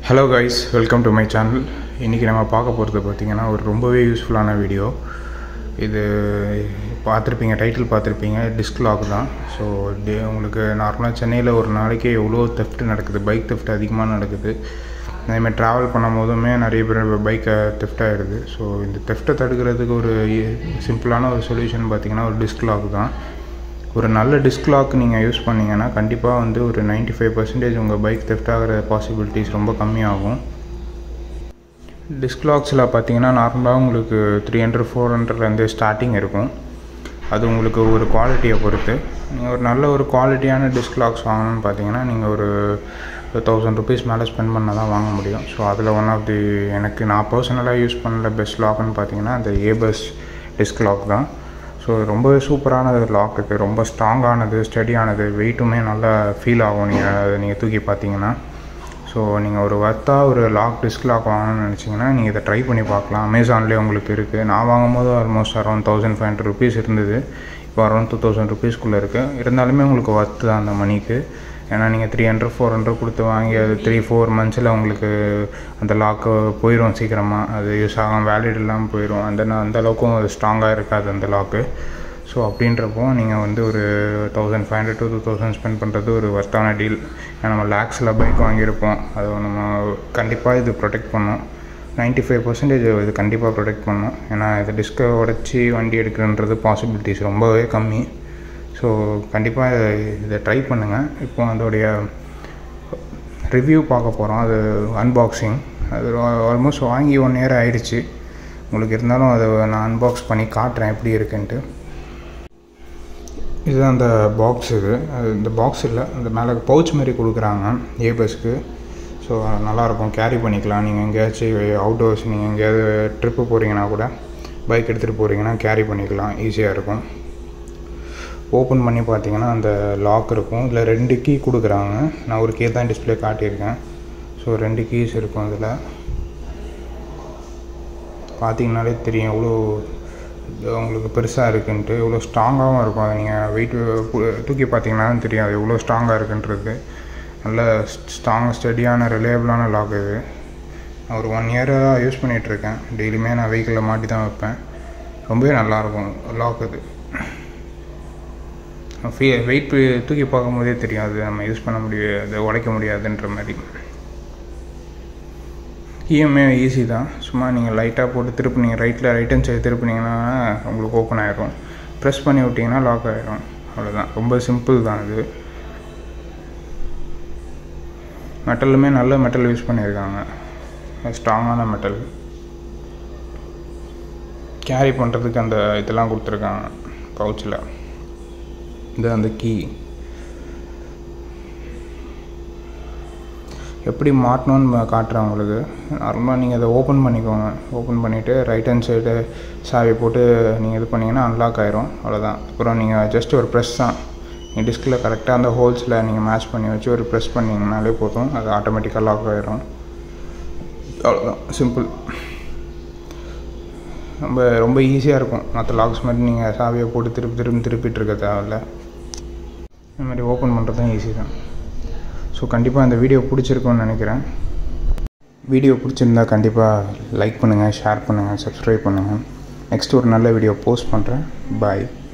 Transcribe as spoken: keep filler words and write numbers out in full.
Hello guys, welcome to my channel. இன்றைக்கி நம்ம பார்க்க போகிறது பார்த்திங்கன்னா ஒரு ரொம்பவே யூஸ்ஃபுல்லான வீடியோ. இது பார்த்துருப்பீங்க, டைட்டில் பார்த்துருப்பீங்க, டிஸ்க் லாக் தான். ஸோ உங்களுக்கு நார்மலாக சென்னையில் ஒரு நாளைக்கு எவ்வளோ தெஃப்ட் நடக்குது, பைக் தெஃப்ட் அதிகமாக நடக்குது. அதேமாதிரி ட்ராவல் பண்ணும் போதுமே நிறைய பேர் பைக்கை தெஃப்ட் ஆகிடுது. ஸோ இந்த தெஃப்ட்டை தடுக்கிறதுக்கு ஒரு சிம்பிளான ஒரு சொல்யூஷன் பார்த்திங்கன்னா ஒரு டிஸ்க் லாக் தான். ஒரு நல்ல டிஸ்க் லாக் நீங்கள் யூஸ் பண்ணிங்கன்னா கண்டிப்பாக வந்து ஒரு நைன்ட்டி ஃபைவ் பர்சன்டேஜ் உங்கள் பைக் தெஃப்ட் ஆகிற பாசிபிலிட்டிஸ் ரொம்ப கம்மியாகும். டிஸ்க் லாக்ஸில் பார்த்தீங்கன்னா நார்மலாக உங்களுக்கு த்ரீ ஹண்ட்ரட் ஃபோர் ஹண்ட்ரட்லேருந்து ஸ்டார்டிங் இருக்கும். அது உங்களுக்கு ஒரு குவாலிட்டியை பொறுத்து. நீங்கள் ஒரு நல்ல ஒரு குவாலிட்டியான டிஸ்க் லாக்ஸ் வாங்கணும்னு பார்த்தீங்கன்னா நீங்கள் ஒரு தௌசண்ட் ருபீஸ் மேலே ஸ்பெண்ட் பண்ணால் தான் வாங்க முடியும். ஸோ அதில் ஒன் ஆஃப் தி எனக்கு நான் பர்சனலாக யூஸ் பண்ணல பெஸ்ட் லாக்னு பார்த்தீங்கன்னா அந்த ஏபஸ் டிஸ்க் லாக் தான். ஸோ ரொம்பவே சூப்பரானது லாக். இது ரொம்ப ஸ்ட்ராங்கானது, ஸ்டடியானது, வெயிட்டுமே நல்லா ஃபீல் ஆகும் நீங்கள் அதை நீங்கள் தூக்கி பார்த்தீங்கன்னா. ஸோ நீங்கள் ஒரு வர்த்தாக ஒரு லாக் டிஸ்க் லாக் வாங்கணும்னு நினச்சிங்கன்னா நீங்கள் இதை ட்ரை பண்ணி பார்க்கலாம். அமேசான்லேயே உங்களுக்கு இருக்குது. நான் வாங்கும் போது almost around thousand five hundred rupees இருந்தது. இப்போ அரௌண்ட் டூ தௌசண்ட் ருபீஸ்க்குள்ளே இருக்குது. இருந்தாலுமே உங்களுக்கு ஒர்த்து தான் அந்த மணிக்கு. ஏன்னா நீங்கள் த்ரீ ஹண்ட்ரட் ஃபோர் ஹண்ட்ரட் கொடுத்து வாங்கி அது த்ரீ ஃபோர் மந்த்ஸில் உங்களுக்கு அந்த லாக்கு போயிடும் சீக்கிரமாக. அது யூஸ் ஆகும், வேலிட் இல்லாமல் போயிடும். அந்த அந்த அளவுக்கும் அது ஸ்ட்ராங்காக இருக்காது அந்த லாக்கு. ஸோ அப்படின்றப்போ நீங்கள் வந்து ஒரு thousand five hundred to two thousand spend பண்ணுறது ஒரு வர்த்தான டீல். ஏன்னா நம்ம லேக்ஸில் பைக் வாங்கியிருப்போம். அதை நம்ம கண்டிப்பாக இது ப்ரொடெக்ட் பண்ணோம். நைன்ட்டி ஃபைவ் பர்சன்டேஜ் இது கண்டிப்பாக ப்ரொடெக்ட் பண்ணோம். ஏன்னா இது டிஸ்கை உடச்சி வண்டி எடுக்கிறன்றது பாசிபிலிட்டிஸ் ரொம்பவே கம்மி. ஸோ கண்டிப்பாக இதை ட்ரை பண்ணுங்கள். இப்போ அதோடைய ரிவ்யூ பார்க்க போகிறோம். அது அன்பாக்சிங். அது ஆல்மோஸ்ட் வாங்கி ஒன் இயர் ஆகிடுச்சு. உங்களுக்கு இருந்தாலும் அதை நான் அன்பாக்ஸ் பண்ணி காட்டுறேன் எப்படி இருக்குன்ட்டு. இதுதான் அந்த பாக்ஸ். இது அது இந்த பாக்ஸ் இல்லை, அந்த மேலே பவுச் மாதிரி கொடுக்குறாங்க ஏபஸ்க்கு. ஸோ நல்லாயிருக்கும், கேரி பண்ணிக்கலாம். நீங்கள் எங்கேயாச்சும் அவுட்டோர்ஸ் நீங்கள் எங்கேயாவது ட்ரிப்பு போகிறீங்கன்னா கூட பைக் எடுத்துகிட்டு போகிறீங்கன்னா கேரி பண்ணிக்கலாம், ஈஸியாக இருக்கும். ஓப்பன் பண்ணி பார்த்தீங்கன்னா அந்த லாக் இருக்கும். இதில் ரெண்டு கீ கொடுக்குறாங்க. நான் ஒரு கீ தான் டிஸ்பிளே காட்டியிருக்கேன். ஸோ ரெண்டு கீஸ் இருக்கும். இதில் பார்த்தீங்கன்னாலே தெரியும் எவ்வளோ உங்களுக்கு பெருசாக இருக்குன்ட்டு, எவ்வளோ ஸ்ட்ராங்காகவும் இருக்கும். அதை நீங்கள் வெயிட் தூக்கி பார்த்தீங்கன்னாலும் தெரியும் அது எவ்வளோ ஸ்ட்ராங்காக இருக்குன்றது. நல்ல ஸ்ட்ராங் ஸ்டடியான ரிலையபிளான லாக் இது. நான் ஒரு ஒன் இயராக யூஸ் பண்ணிகிட்ருக்கேன். டெய்லியுமே நான் வெஹிக்கிளில் மாட்டி தான் வைப்பேன். ரொம்பவே நல்லாயிருக்கும் லாக் இது. ஃபீ வெயிட் தூக்கி பார்க்கும்போதே தெரியும் அது நம்ம யூஸ் பண்ண முடியாது, உடைக்க முடியாதுன்ற மாதிரி. கீயுமே ஈஸி தான். சும்மா நீங்கள் லைட்டாக போட்டு திருப்பினீங்க, ரைட்டில் ரைட் ஹேண்ட் சைடு திருப்பினீங்கன்னா உங்களுக்கு ஓப்பன் ஆகிடும். ப்ரெஸ் பண்ணி விட்டிங்கன்னா லாக் ஆகிடும். அவ்வளோதான், ரொம்ப சிம்பிள் தான் இது. மெட்டலுமே நல்ல மெட்டல் யூஸ் பண்ணியிருக்காங்க, ஸ்ட்ராங்கான மெட்டல். கேரி பண்ணுறதுக்கு அந்த இதெல்லாம் கொடுத்துருக்காங்க பவுச்சில். இது அந்த கீ எப்படி மாட்டணும்னு காட்டுறேன் உங்களுக்கு. நார்மலாக நீங்கள் அதை ஓப்பன் பண்ணிக்கோங்க. ஓப்பன் பண்ணிவிட்டு ரைட் ஹேண்ட் சைடு சாவி போட்டு நீங்கள் இது பண்ணிங்கன்னா அன்லாக் ஆகிரும். அவ்வளோதான். அப்புறம் நீங்கள் ஜஸ்ட் ஒரு ப்ரெஸ் தான். நீங்கள் டிஸ்கில் கரெக்டாக அந்த ஹோல்ஸில் நீங்கள் மேட்ச் பண்ணி வச்சு ஒரு ப்ரெஸ் பண்ணிங்கனாலே போதும், அது ஆட்டோமேட்டிக்காக லாக் ஆகிரும். அவ்வளோதான், சிம்பிள். ரொம்ப ரொம்ப ஈஸியாக இருக்கும். மற்ற லாக்ஸ் மாதிரி நீங்கள் சாவியை போட்டு திருப்பி திருப்பி திருப்பிட்டு இருக்க தேவையில்ல. இந்த மாதிரி ஓப்பன் பண்ணுறது தான் ஈஸி தான். ஸோ கண்டிப்பாக இந்த வீடியோ பிடிச்சிருக்குன்னு நினைக்கிறேன். வீடியோ பிடிச்சிருந்தா கண்டிப்பாக லைக் பண்ணுங்கள், ஷேர் பண்ணுங்கள், சப்ஸ்கிரைப் பண்ணுங்கள். நெக்ஸ்ட் ஒரு நல்ல வீடியோ போஸ்ட் பண்ணுறேன். பாய்.